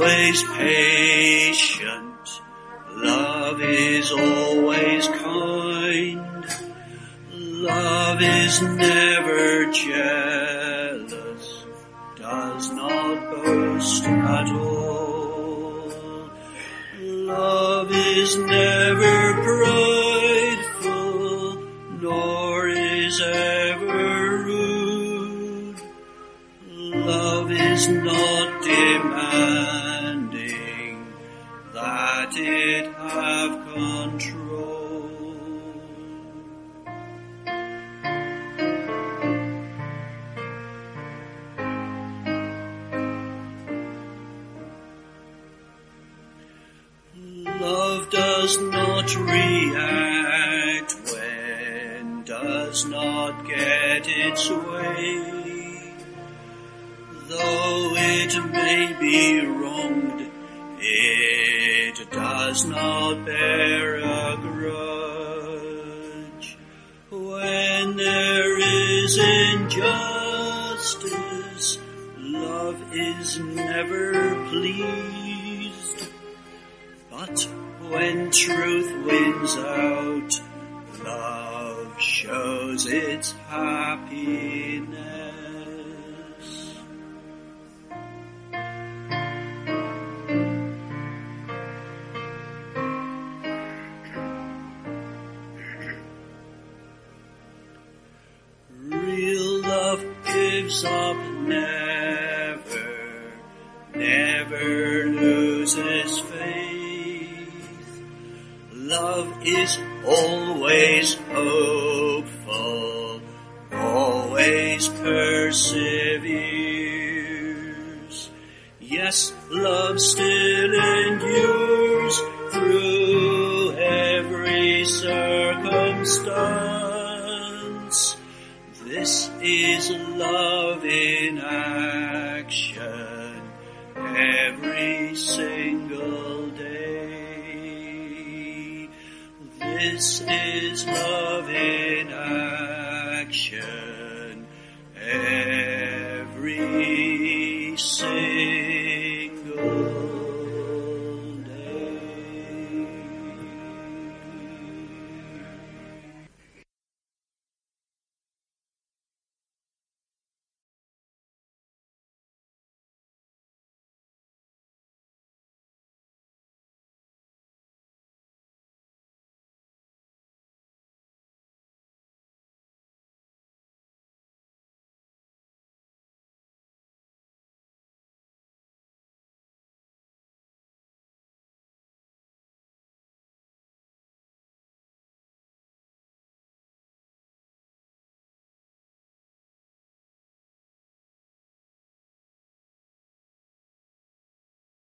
always patient. Love is always kind. Love is never jealous, does not boast at all. Love is never prideful, nor is ever rude. Love is not demanding that it have control. Love does not react when does not get its way. Though it may be wronged, it does not bear a grudge. When there is injustice, love is never pleased. But when truth wins out, love shows its happiness. Real love gives up never, never loses faith. Love is always hopeful, always perseveres. Yes, love still endures through every circumstance. This is love in action every single day. This is love in